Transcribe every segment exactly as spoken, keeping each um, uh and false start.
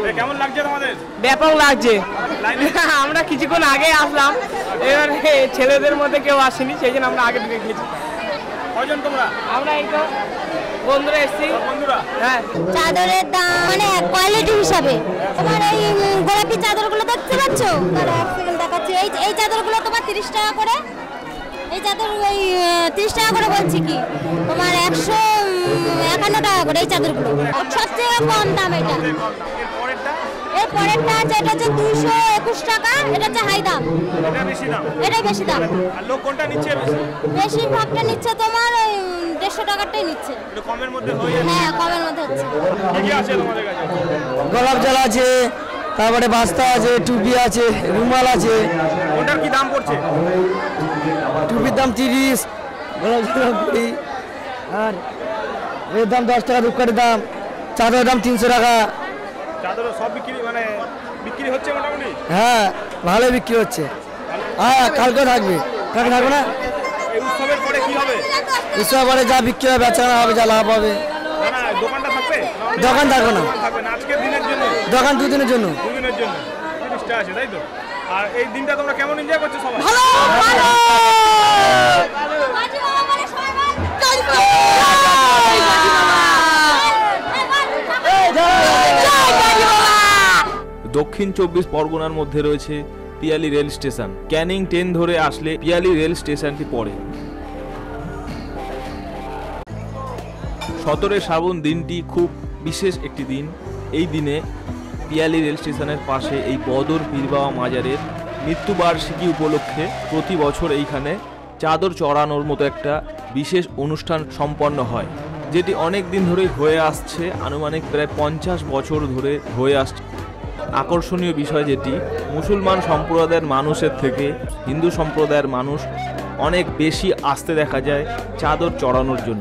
কেমন লাগছে তোমাদের? ব্যাপক লাগছে। আমরা কিছুক্ষণ আগে আসলাম, এবার ছেলেদের মধ্যে কেউ আসেনি, সেই জন্য আমরা আগে ঢুকে গেছি। কজন তোমরা? আমরা এই তো বন্ধুরা এসেছি। বন্ধুরা? হ্যাঁ। চাদরের দাম মানে কোয়ালিটি হিসাবে তোমার এই গোলাপি চাদরগুলো দেখতে পাচ্ছ, দেখাচ্ছি। এই এই চাদরগুলো তোমার তিরিশ টাকা করে, এই চাদর ওই তিরিশ টাকা করে বলছি কি তোমার একশো একান্ন টাকা করে এই চাদরগুলো। সবচেয়ে কম দাম এটা। এর পরেরটা আছে, এটা হচ্ছে দুইশো একুশ টাকা, এটা হচ্ছে হাই দাম। এটা বেশি দাম? এটাই বেশি দাম। আর লোক কোনটা নিচ্ছে বেশি? বেশিরভাগটা নিচ্ছে তোমার ওই দেড়শো টাকারটাই নিচ্ছে। একটু কমের মধ্যে হয়ে যাচ্ছে? হ্যাঁ, কমের মধ্যে হচ্ছে। কি কি আছে তোমাদের কাছে? গোলাপ জল আছে, তারপরে বাস্তা আছে, টুপি আছে, রুমাল আছে। ওটার কি দাম পড়ছে? টুপির দাম তিরিশ, গোলাপ জল কুড়ি, আর এর দাম দশ টাকা। রূপকাঠির দাম, চাদরের দাম তিনশো টাকা। চাদর সব বিক্রি মানে বিক্রি হচ্ছে মোটামুটি? হ্যাঁ, ভালো বিক্রি হচ্ছে। হ্যাঁ, কালকে থাকবে। কালকে থাকবে না? এই উৎসবের পরে কি হবে? উৎসবের পরে যা বিক্রি হবে, বেচাকেনা হবে, যা লাভ হবে। না না, দোকানটা থাকবে? দোকান থাকবে না, থাকবে না আজকের দিনের জন্য? দোকান দুদিনের জন্য। দুদিনের জন্য তিরিশটা আছে, তাই তো? আর এই দিনটা তোমরা কেমন এনজয় করছো সবাই? ভালো ভালো। দক্ষিণ চব্বিশ পরগনার মধ্যে রয়েছে Piyali rail station. Canning train ধরে আসলে পিয়ালি রেল স্টেশনটি পড়ে। সতেরোই শ্রাবণ দিনটি খুব বিশেষ একটি দিন। এই দিনে পিয়ালি রেল স্টেশনের পাশে এই বদর পীর বাবা মাজারের মৃত্যুবার্ষিকী উপলক্ষে প্রতি বছর এইখানে চাদর চড়ানোর মতো একটা বিশেষ অনুষ্ঠান সম্পন্ন হয়, যেটি অনেক দিন ধরেই হয়ে আসছে। আনুমানিক প্রায় পঞ্চাশ বছর ধরে হয়ে আসছে। আকর্ষণীয় বিষয় যেটি, মুসলমান সম্প্রদায়ের মানুষের থেকে হিন্দু সম্প্রদায়ের মানুষ অনেক বেশি আসতে দেখা যায় চাদর চড়ানোর জন্য।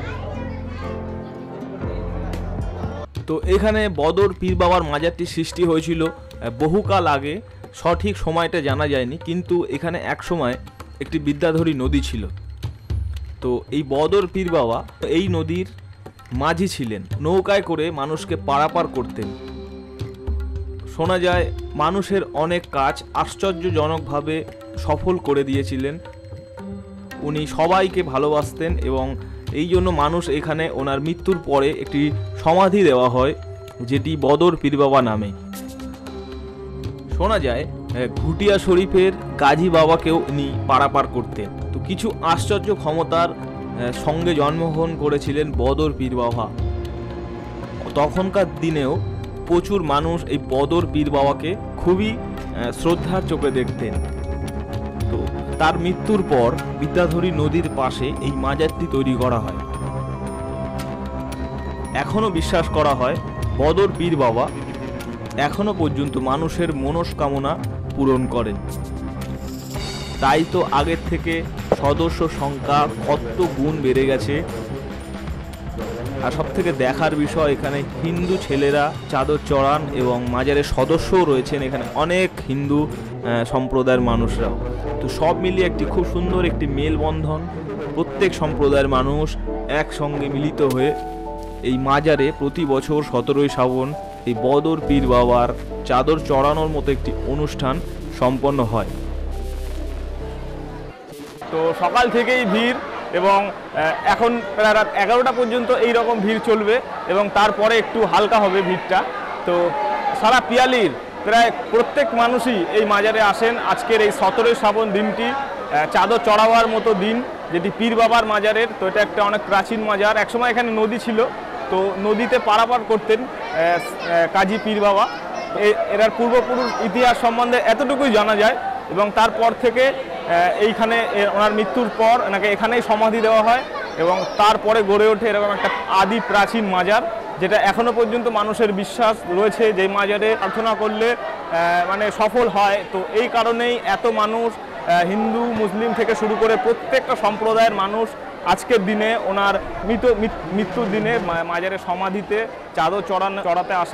তো এখানে বদর পীর বাবার মাজারটি সৃষ্টি হয়েছিল বহুকাল আগে, সঠিক সময়টা জানা যায়নি, কিন্তু এখানে এক সময় একটি বিদ্যাধরী নদী ছিল। তো এই বদর পীর বাবা এই নদীর মাঝি ছিলেন, নৌকায় করে মানুষকে পারাপার করতেন। শোনা যায় মানুষের অনেক কাজ আশ্চর্যজনকভাবে সফল করে দিয়েছিলেন। উনি সবাইকে ভালোবাসতেন এবং এই জন্য মানুষ এখানে ওনার মৃত্যুর পরে একটি সমাধি দেওয়া হয়, যেটি বদর পীর বাবা নামে। শোনা যায় ঘুটিয়া শরীফের গাজী বাবাকেও ইনি পারাপার করতেন। তো কিছু আশ্চর্য ক্ষমতার সঙ্গে জন্মগ্রহণ করেছিলেন বদর পীর বাবা। তখনকার দিনেও প্রচুর মানুষ এই বদর পীর বাবাকে খুবই শ্রদ্ধার চোখে দেখতেন। তো তার মৃত্যুর পর বিদ্যাধরী নদীর পাশে এই মাজারটি তৈরি করা হয়। এখনো বিশ্বাস করা হয় বদর পীর বাবা এখনো পর্যন্ত মানুষের মনস্কামনা পূরণ করেন। তাই তো আগের থেকে সদস্য সংখ্যা কত গুণ বেড়ে গেছে। আর সব থেকে দেখার বিষয়, এখানে হিন্দু ছেলেরা চাদর চড়ান এবং মাজারের সদস্যও রয়েছেন এখানে অনেক হিন্দু সম্প্রদায়ের মানুষরাও। তো সব মিলিয়ে একটি খুব সুন্দর একটি মেলবন্ধন। প্রত্যেক সম্প্রদায়ের মানুষ একসঙ্গে মিলিত হয়ে এই মাজারে প্রতি বছর সতেরোই শ্রাবণ এই বদর পীর বাবার চাদর চড়ানোর মতো একটি অনুষ্ঠান সম্পন্ন হয়। তো সকাল থেকেই ভিড় এবং এখন প্রায় রাত এগারোটা পর্যন্ত এই রকম ভিড় চলবে এবং তারপরে একটু হালকা হবে ভিড়টা। তো সারা পিয়ালির প্রায় প্রত্যেক মানুষই এই মাজারে আসেন। আজকের এই সতেরোই শ্রাবণ দিনটি চাদর চড়াবার মতো দিন, যেটি পীর বাবার মাজারের। তো এটা একটা অনেক প্রাচীন মাজার। একসময় এখানে নদী ছিল, তো নদীতে পারাপার করতেন কাজী পীর বাবা। এরার পূর্বপুরুষ ইতিহাস সম্বন্ধে এতটুকুই জানা যায় এবং তারপর থেকে এইখানে ওনার মৃত্যুর পর ওনাকে এখানেই সমাধি দেওয়া হয় এবং তারপরে গড়ে ওঠে এরকম একটা আদি প্রাচীন মাজার, যেটা এখনো পর্যন্ত মানুষের বিশ্বাস রয়েছে যে মাজারে প্রার্থনা করলে মানে সফল হয়। তো এই কারণেই এত মানুষ, হিন্দু মুসলিম থেকে শুরু করে প্রত্যেকটা সম্প্রদায়ের মানুষ আজকের দিনে ওনার মৃত মৃত্যুর দিনে মাজারে সমাধিতে চাদর চড়ানো চড়াতে আসে।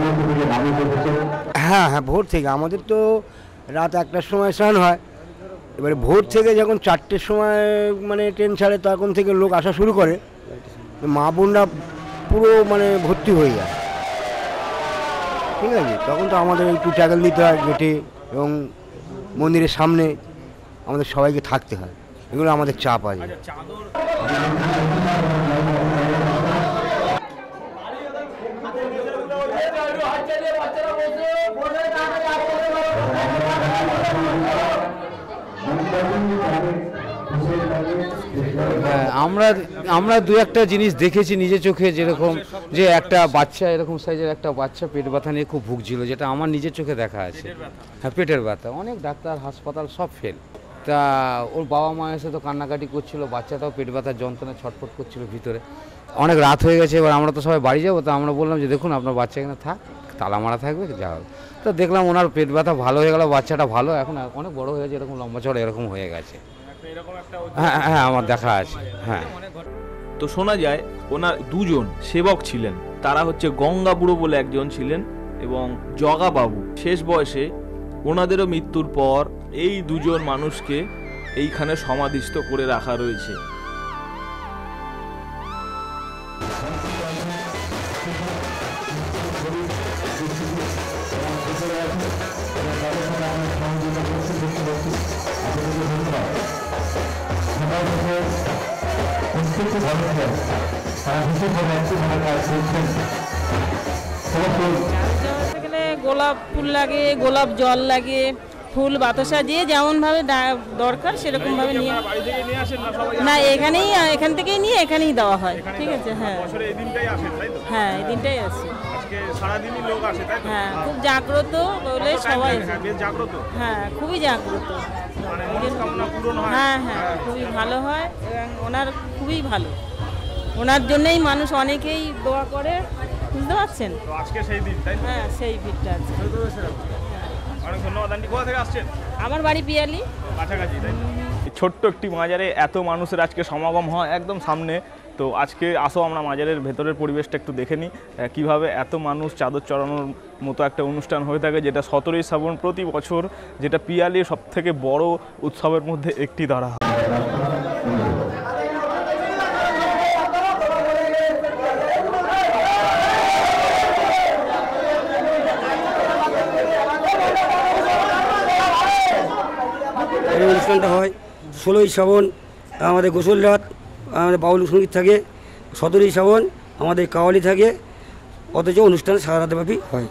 হ্যাঁ হ্যাঁ ভোর থেকে আমাদের তো রাত একটার সময় স্নান হয়, এবারে ভোর থেকে যখন চারটের সময় মানে ট্রেন ছাড়ে তখন থেকে লোক আসা শুরু করে, মা বোনরা পুরো মানে ভর্তি হয়ে যায়। ঠিক আছে, তখন তো আমাদের একটু ট্যাগল দিতে হয় গেটে এবং মন্দিরের সামনে আমাদের সবাইকে থাকতে হয়, এগুলো আমাদের চাপ আছে। হ্যাঁ, আমরা আমরা দু একটা জিনিস দেখেছি নিজে চোখে, যেরকম যে একটা বাচ্চা এরকম সাইজের একটা বাচ্চা পেট ব্যথা নিয়ে খুব ভুগছিল, যেটা আমার নিজের চোখে দেখা আছে। হ্যাঁ, পেটের ব্যথা, অনেক ডাক্তার হাসপাতাল সব ফেল। তা ওর বাবা মা এসে তো কান্নাকাটি করছিল, বাচ্চাটাও পেট ব্যথার যন্ত্রণায় ছটফট করছিল ভিতরে। অনেক রাত হয়ে গেছে, এবার আমরা তো সবাই বাড়ি যাবো, তো আমরা বললাম যে দেখুন আপনার বাচ্চা এখানে থাক, তালা মারা থাকবে, যা হবে। তো দেখলাম ওনার পেট ব্যথা ভালো হয়ে গেল, বাচ্চাটা ভালো, এখন অনেক বড় হয়ে গেছে, এরকম লম্বা চড়া এরকম হয়ে গেছে। হ্যাঁ হ্যাঁ, আমার দেখা আছে। হ্যাঁ, তো শোনা যায় ওনার দুজন সেবক ছিলেন, তারা হচ্ছে গঙ্গা বুড়ো বলে একজন ছিলেন এবং জগা বাবু। শেষ বয়সে ওনাদেরও মৃত্যুর পর এই দুজন মানুষকে এইখানে সমাধিস্থ করে রাখা রয়েছে। গোলাপ ফুল লাগে, গোলাপ জল লাগে, ফুল বাতাসা দিয়ে যেমন ভাবে দরকার সেরকম ভাবে নিয়ে, না এখানেই এখান থেকেই নিয়ে এখানেই দেওয়া হয়। ঠিক আছে, হ্যাঁ হ্যাঁ, এই দিনটাই আসে। হ্যাঁ, খুব জাগ্রত বলে সবাই, হ্যাঁ খুবই জাগ্রত। হ্যাঁ হ্যাঁ, খুবই ভালো হয় এবং ওনার খুবই ভালো, ওনার জন্যই মানুষ অনেকেই দোয়া করে, বুঝতে পারছেন। হ্যাঁ, সেই ভিড়টা আছে। আমার বাড়ি পিয়ালি। ছোট্ট একটি মাজারে এত মানুষের আজকে সমাগম হয় একদম সামনে। তো আজকে আসো আমরা মাজারের ভেতরের পরিবেশটা একটু দেখে নিই, কীভাবে এত মানুষ চাদর চড়ানোর মতো একটা অনুষ্ঠান হয়ে থাকে, যেটা সতেরোই শ্রাবণ প্রতি বছর, যেটা পিয়ালির সব থেকে বড় উৎসবের মধ্যে একটি ধরা হয়। এই অনুষ্ঠানটা হয় ষোলোই শ্রাবণ আমাদের গোসল রাত, আমাদের বাউল সঙ্গীত থাকে, সতেরোই শ্রাবণ আমাদের কাওয়ালি থাকে, অথচ অনুষ্ঠান সারা রাতব্যাপী হয়।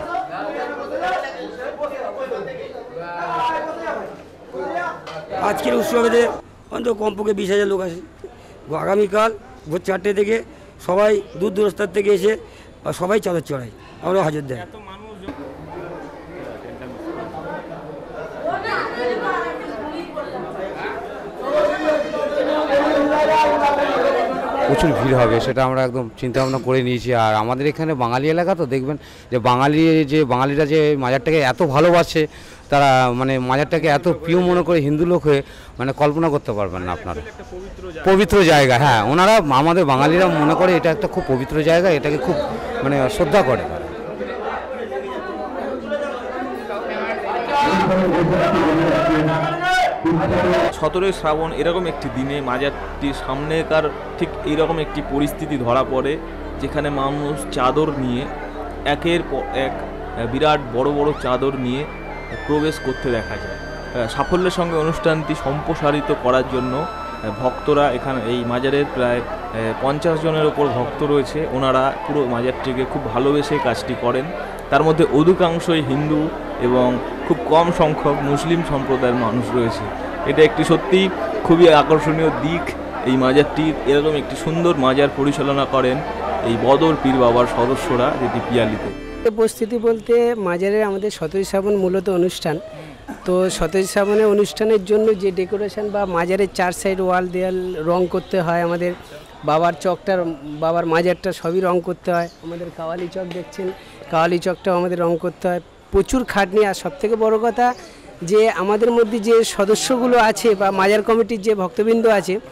আজকের উৎসবেতে অন্তত কমপক্ষে বিশ হাজার লোক আসে। আগামীকাল ভোর চারটে থেকে সবাই দূর দূরস্থান থেকে এসে সবাই চাদর চড়ায়, আমরা হাজার দেয়। প্রচুর ভিড় হবে, সেটা আমরা একদম চিন্তা ভাবনা করে নিয়েছি। আর আমাদের এখানে বাঙালি এলাকা তো দেখবেন যে বাঙালি যে বাঙালিরা যে মাজারটাকে এত ভালোবাসে, তারা মানে মাজারটাকে এত প্রিয় মনে করে হিন্দু লোক হয়ে মানে কল্পনা করতে পারবেন না আপনারা। পবিত্র জায়গা, হ্যাঁ, ওনারা আমাদের বাঙালিরা মনে করে এটা একটা খুব পবিত্র জায়গা, এটাকে খুব মানে শ্রদ্ধা করে তারা। সতেরোই শ্রাবণ এরকম একটি দিনে মাজারটির সামনেকার ঠিক এইরকম একটি পরিস্থিতি ধরা পড়ে, যেখানে মানুষ চাদর নিয়ে একের পর এক বিরাট বড় বড় চাদর নিয়ে প্রবেশ করতে দেখা যায়। সাফল্যের সঙ্গে অনুষ্ঠানটি সম্প্রসারিত করার জন্য ভক্তরা এখানে এই মাজারের প্রায় পঞ্চাশ জনের ওপর ভক্ত রয়েছে, ওনারা পুরো মাজারটিকে খুব ভালোবেসে কাজটি করেন। তার মধ্যে অধিকাংশই হিন্দু এবং খুব কম সংখ্যক মুসলিম সম্প্রদায়ের মানুষ রয়েছে। এটা একটি সত্যি খুবই আকর্ষণীয় দিক এই মাজারটির। এরকম একটি সুন্দর মাজার পরিচালনা করেন এই বদর পীর বাবার সদস্যরা, যেটি পিয়ালিতে। উপস্থিতি বলতে মাজারে আমাদের সতেরোই শ্রাবণ মূলত অনুষ্ঠান, তো সতেরোই শ্রাবণের অনুষ্ঠানের জন্য যে ডেকোরেশন বা মাজারের চার সাইড ওয়াল দেয়াল রং করতে হয়, আমাদের বাবার চকটার বাবার মাজারটা সবই রং করতে হয়, আমাদের কাওয়ালি চক দেখছেন কাওয়ালি চকটাও আমাদের রং করতে হয়, প্রচুর খাটনি। আর সবথেকে বড় কথা যে আমাদের মধ্যে যে সদস্যগুলো আছে বা মাজার কমিটির যে ভক্তবৃন্দ আছে,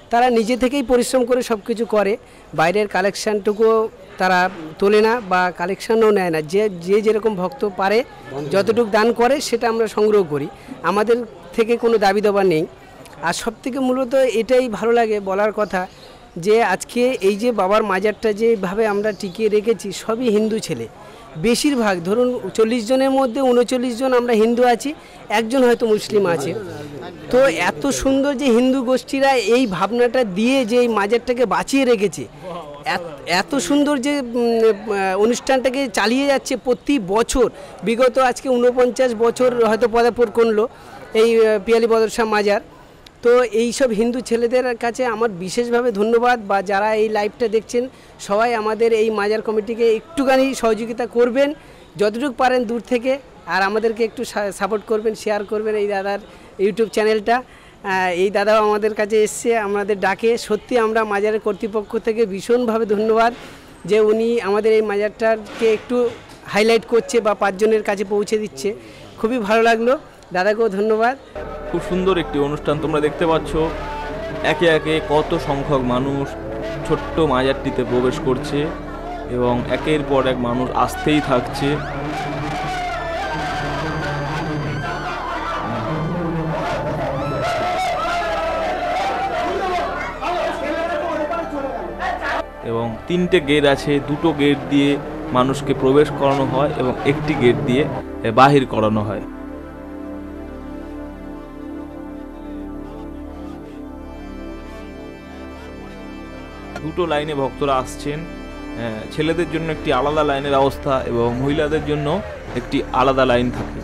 তারা নিজে থেকেই পরিশ্রম করে সব কিছু করে, বাইরের কালেকশানটুকুও তারা তোলে না বা কালেকশানও নেয় না। যে যে যেরকম ভক্ত পারে যতটুকু দান করে সেটা আমরা সংগ্রহ করি, আমাদের থেকে কোনো দাবি দাবা নেই। আর সবথেকে মূলত এটাই ভালো লাগে বলার কথা যে আজকে এই যে বাবার মাজারটা যেভাবে আমরা টিকিয়ে রেখেছি, সবই হিন্দু ছেলে। বেশিরভাগ ধরুন চল্লিশ জনের মধ্যে উনচল্লিশ জন আমরা হিন্দু আছি, একজন হয়তো মুসলিম আছে। তো এত সুন্দর যে হিন্দু গোষ্ঠীরা এই ভাবনাটা দিয়ে যে এই মাজারটাকে বাঁচিয়ে রেখেছে, এত সুন্দর যে অনুষ্ঠানটাকে চালিয়ে যাচ্ছে প্রতি বছর, বিগত আজকে ঊনপঞ্চাশ বছর হয়তো পদার্পণ করলো এই পিয়ালি বদর শাহ মাজার। তো এই সব হিন্দু ছেলেদের কাছে আমার বিশেষভাবে ধন্যবাদ, বা যারা এই লাইভটা দেখছেন সবাই আমাদের এই মাজার কমিটিকে একটুখানি সহযোগিতা করবেন যতটুকু পারেন দূর থেকে, আর আমাদেরকে একটু সাপোর্ট করবেন, শেয়ার করবেন এই দাদার ইউটিউব চ্যানেলটা। এই দাদাও আমাদের কাছে এসছে আমাদের ডাকে, সত্যি আমরা মাজারের কর্তৃপক্ষ থেকে ভীষণভাবে ধন্যবাদ যে উনি আমাদের এই মাজারটাকে একটু হাইলাইট করছে বা পাঁচজনের কাছে পৌঁছে দিচ্ছে, খুবই ভালো লাগলো, দাদাকেও ধন্যবাদ। খুব সুন্দর একটি অনুষ্ঠান তোমরা দেখতে পাচ্ছ, একে একে কত সংখ্যক মানুষ ছোট্ট মাজারটিতে প্রবেশ করছে এবং একের পর এক মানুষ আসতেই থাকছে। এবং তিনটে গেট আছে, দুটো গেট দিয়ে মানুষকে প্রবেশ করানো হয় এবং একটি গেট দিয়ে বাহির করানো হয়। দুটো লাইনে ভক্তরা আসছেন, ছেলেদের জন্য একটি আলাদা লাইনের ব্যবস্থা এবং মহিলাদের জন্য একটি আলাদা লাইন থাকে।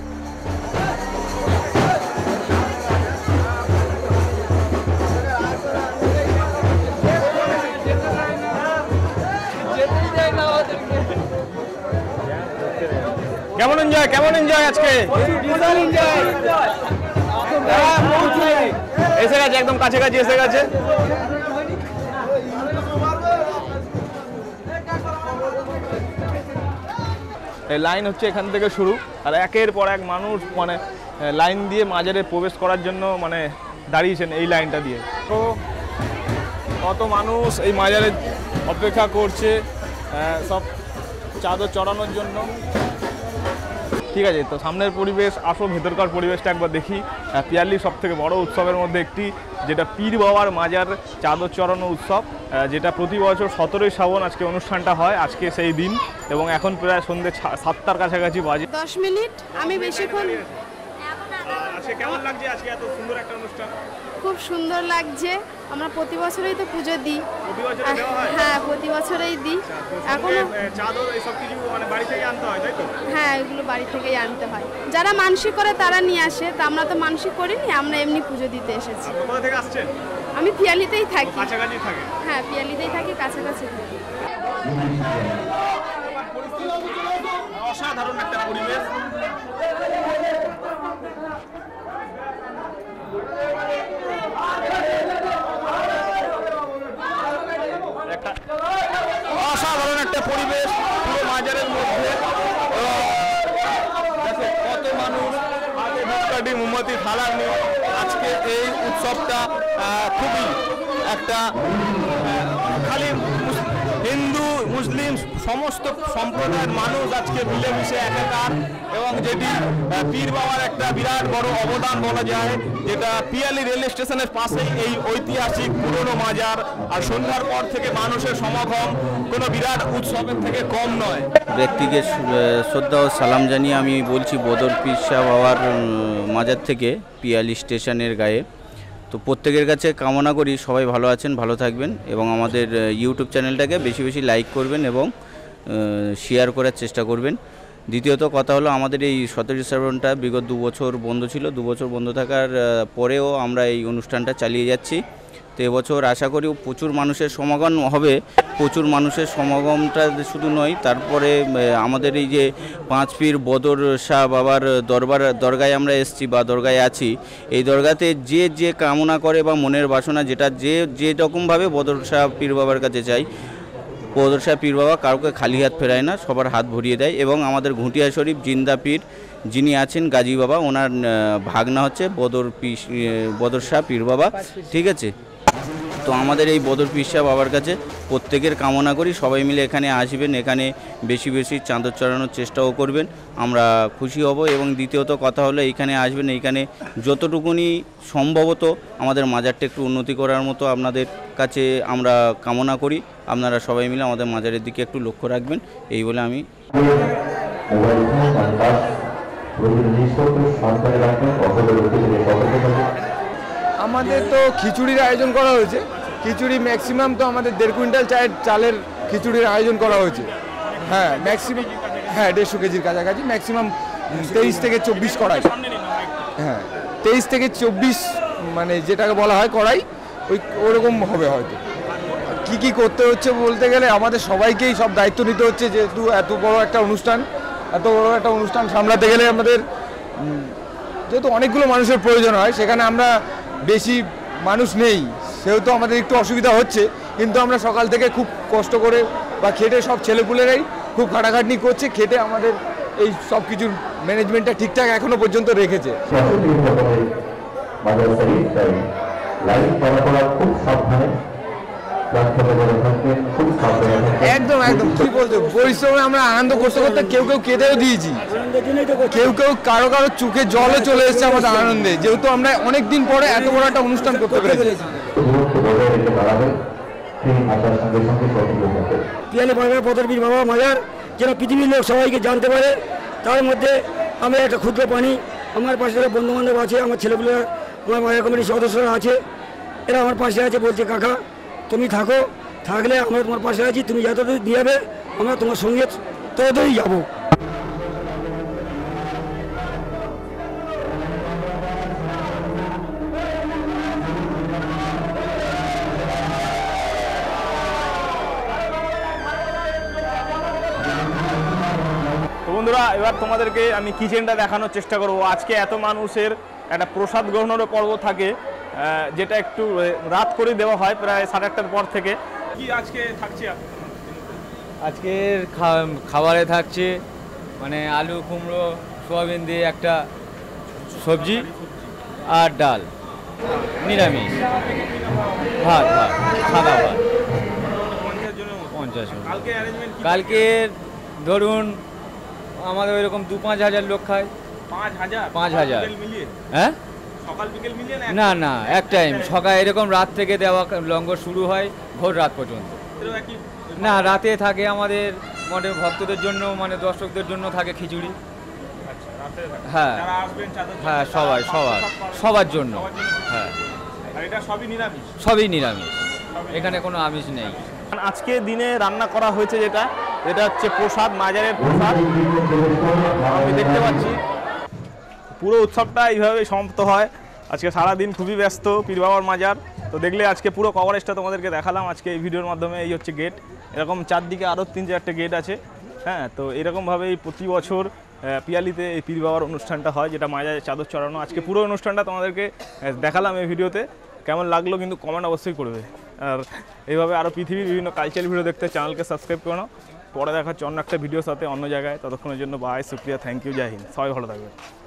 কেমন এনজয় কেমন এনজয় আজকে? এসে গেছে, একদম কাছাকাছি এসে গেছে। এই লাইন হচ্ছে এখান থেকে শুরু, আর একের পর এক মানুষ মানে লাইন দিয়ে মাজারে প্রবেশ করার জন্য মানে দাঁড়িয়েছেন এই লাইনটা দিয়ে। তো কত মানুষ এই মাজারে অপেক্ষা করছে সব চাদর চড়ানোর জন্য। ঠিক আছে, তো সামনের পরিবেশ আসো, ভেতরকার পরিবেশটা একবার দেখি। পিয়ালির সব থেকে বড় উৎসবের মধ্যে একটি, যেটা পীর বাবার মাজার চাদর চড়ানো উৎসব, যেটা প্রতি বছর সতেরোই শ্রাবণ আজকে অনুষ্ঠানটা হয়। আজকে সেই দিন এবং এখন প্রায় সন্ধ্যে সাতটার কাছাকাছি বাজে। দশ মিনিট আমি বেশিক্ষণ। আজকে কেমন লাগছে আজকে এত সুন্দর একটা অনুষ্ঠান? খুব সুন্দর লাগছে, আমরা প্রতি বছরই তো পুজো দিই। প্রতি বছরই দেওয়া হয়? হ্যাঁ, প্রতি বছরই দিই। এখনো চাদর এই সব কিছু মানে বাড়ি থেকে আনতে হয়, তাই তো? হ্যাঁ, এগুলো বাড়ি থেকেই আনতে হয়। যারা মানসিক করে তারা নিয়ে আসে, তা আমরা তো মানসিক করিনি, আমরা এমনি পুজো দিতে এসেছি। কোথা থেকে আসছেন? আমি পিয়ালিতেই থাকি। কাছাকাছি থাকে? হ্যাঁ, পিয়ালিতেই থাকি, কাছাকাছি থাকি। অসাধারণ একটা পরিবেশ। একটা অসাধারণ একটা পরিবেশ পুরো মাজারের মধ্যে। দেখো কত মানুষ হাতে ধূপকাঠি মোমবাতি থালা নিয়ে আজকে এই উৎসবটা খুবই একটা খালি হিন্দু মুসলিম সমস্ত সম্প্রদায়ের মানুষ আজকে মিলেমিশে একাকার, এবং যেটি পীর বাবার একটা বিরাট বড় অবদান বলা যায়, যেটা পিয়ালি রেল স্টেশনের পাশেই এই ঐতিহাসিক পুরনো মাজার। আর সন্ধ্যার পর থেকে মানুষের সমাগম কোনো বিরাট উৎসবের থেকে কম নয়। ব্যক্তিকে শ্রদ্ধা ও সালাম জানিয়ে আমি বলছি বদর পীর শাহ বাবার মাজার থেকে, পিয়ালি স্টেশনের গায়ে। তো প্রত্যেকের কাছে কামনা করি সবাই ভালো আছেন, ভালো থাকবেন, এবং আমাদের ইউটিউব চ্যানেলটাকে বেশি বেশি লাইক করবেন এবং শেয়ার করার চেষ্টা করবেন। দ্বিতীয়ত কথা হলো, আমাদের এই সতেরোই শ্রাবণটা বিগত দু বছর বন্ধ ছিল, দু বছর বন্ধ থাকার পরেও আমরা এই অনুষ্ঠানটা চালিয়ে যাচ্ছি। তো এবছর আশা করি প্রচুর মানুষের সমাগম হবে। প্রচুর মানুষের সমাগমটা শুধু নয়, তারপরে আমাদের এই যে পাঁচ পীর বদর শাহ বাবার দরবার দরগায় আমরা এসেছি বা দরগায় আছি, এই দরগাতে যে যে কামনা করে বা মনের বাসনা যেটা যে যে রকমভাবে বদর শাহ পীর বাবার কাছে চাই, বদর শাহ পীর বাবা কাউকে খালি হাত ফেরায় না, সবার হাত ভরিয়ে দেয়। এবং আমাদের ঘুঁটিয়া শরীফ জিন্দা পীর যিনি আছেন গাজী বাবা, ওনার ভাগনা হচ্ছে বদর পীর বদর শাহ পীর বাবা। ঠিক আছে। তো আমাদের এই বদর পীর সাহেব বাবার কাছে প্রত্যেকের কামনা করি সবাই মিলে এখানে আসবেন, এখানে বেশি বেশি চাঁদর চড়ানোর চেষ্টাও করবেন, আমরা খুশি হব। এবং দ্বিতীয়ত কথা হলো এইখানে আসবেন, এইখানে যতটুকুনি সম্ভবত আমাদের মাজারটা একটু উন্নতি করার মতো আপনাদের কাছে আমরা কামনা করি। আপনারা সবাই মিলে আমাদের মাজারের দিকে একটু লক্ষ্য রাখবেন, এই বলে আমি আমাদের তো খিচুড়ির আয়োজন করা হয়েছে। খিচুড়ি ম্যাক্সিমাম তো আমাদের দেড় কুইন্টাল চায়ের চালের খিচুড়ির আয়োজন করা হয়েছে। হ্যাঁ ম্যাক্সিমাম, হ্যাঁ দেড়শো কেজির কাছাকাছি, ম্যাক্সিমাম তেইশ থেকে চব্বিশ কড়াই। হ্যাঁ তেইশ থেকে চব্বিশ মানে যেটাকে বলা হয় কড়াই, ওই ওরকম হবে হয়তো। কি কি করতে হচ্ছে বলতে গেলে আমাদের সবাইকেই সব দায়িত্ব নিতে হচ্ছে, যেহেতু এত বড় একটা অনুষ্ঠান, এত বড় একটা অনুষ্ঠান সামলাতে গেলে আমাদের যেহেতু অনেকগুলো মানুষের প্রয়োজন হয়, সেখানে আমরা বেশি মানুষ নেই, সেহেতু আমাদের একটু অসুবিধা হচ্ছে। কিন্তু আমরা সকাল থেকে খুব কষ্ট করে বা খেটে সব ছেলেপুলেরাই খুব খাটাখাটনি করছে, খেটে আমাদের এই সব কিছুর ম্যানেজমেন্টটা ঠিকঠাক এখনো পর্যন্ত রেখেছে। একদম একদম কি বলছো, পরিশ্রমে আমরা আনন্দ করতে করতে কেউ কেউ কেঁদেও দিয়েছি, কেউ কেউ কারো কারো চোখে জলও চলে এসেছে আমাদের আনন্দে, যেহেতু আমরা অনেক দিন পরে এত বড় একটা অনুষ্ঠান করতে পেরেছি। পিয়ালি বাজার বদর পীর বাবা মাজার যেন পৃথিবীর লোক সবাইকে জানতে পারে। তার মধ্যে আমি একটা ক্ষুদ্র প্রাণী, আমার পাশে বন্ধু বান্ধব আছে, আমার ছেলেপুলেরা, আমার মাজার কমিটির সদস্যরা আছে, এরা আমার পাশে আছে, বলছে কাকা তুমি থাকো, থাকলে আমরা তোমার পাশে আছি, তুমি যতদূর দিয়ে যাবে আমরা তোমার সঙ্গে ততদূরই যাবো। বন্ধুরা এবার তোমাদেরকে আমি কিচেনটা দেখানোর চেষ্টা করব। আজকে এত মানুষের একটা প্রসাদ গ্রহণেরও পর্ব থাকে, যেটা একটু রাত করে দেওয়া হয়, প্রায় সাড়ে আটটার পর থেকে। কি আজকে থাকছে? আজকের খাবারে থাকছে মানে আলু কুমড়ো সোয়াবিন দিয়ে একটা সবজি আর ডাল, নিরামিষ ভাত, ভাত সাদা ভাত পঞ্চাশ। কালকে ধরুন আমাদের ওইরকম দু পাঁচ হাজার লোক খায়। পাঁচ হাজার পাঁচ হাজার হ্যাঁ না না এক টাইম সকাল এরকম রাত থেকে দেওয়া লঙ্গর শুরু হয় ভোর রাত পর্যন্ত। না রাতে থাকে আমাদের মানে ভক্তদের জন্য মানে দর্শকদের জন্য থাকে খিচুড়ি। হ্যাঁ হ্যাঁ সবাই সবার সবার জন্য। হ্যাঁ সবই নিরামিষ, এখানে কোনো আমিষ নেই। আজকে দিনে রান্না করা হয়েছে যেটা এটা হচ্ছে প্রসাদ, মাজারের প্রসাদ। আমি দেখতে পাচ্ছি পুরো উৎসবটা এইভাবেই সমাপ্ত হয়। আজকে সারাদিন খুবই ব্যস্ত পীর বাবার মাজার। তো দেখলে আজকে পুরো কভারেজটা তোমাদেরকে দেখালাম আজকে এই ভিডিওর মাধ্যমে। এই হচ্ছে গেট, এরকম চারদিকে আরও তিন চারটে গেট আছে। হ্যাঁ তো এরকমভাবেই প্রতি বছর পিয়ালিতে এই পীর বাবার অনুষ্ঠানটা হয়, যেটা মাজারে চাদর চড়ানো। আজকে পুরো অনুষ্ঠানটা তোমাদেরকে দেখালাম এই ভিডিওতে। কেমন লাগলো কিন্তু কমেন্ট অবশ্যই করবে। আর এইভাবে আরও পৃথিবীর বিভিন্ন কালচারাল ভিডিও দেখতে চ্যানেলকে সাবস্ক্রাইব করো। পরে দেখা হচ্ছে অন্য একটা ভিডিওর সাথে অন্য জায়গায়। ততক্ষণের জন্য বাই, শুক্রিয়া, থ্যাংক ইউ, জয় হিন্দ, সবাই ভালো থাকবে।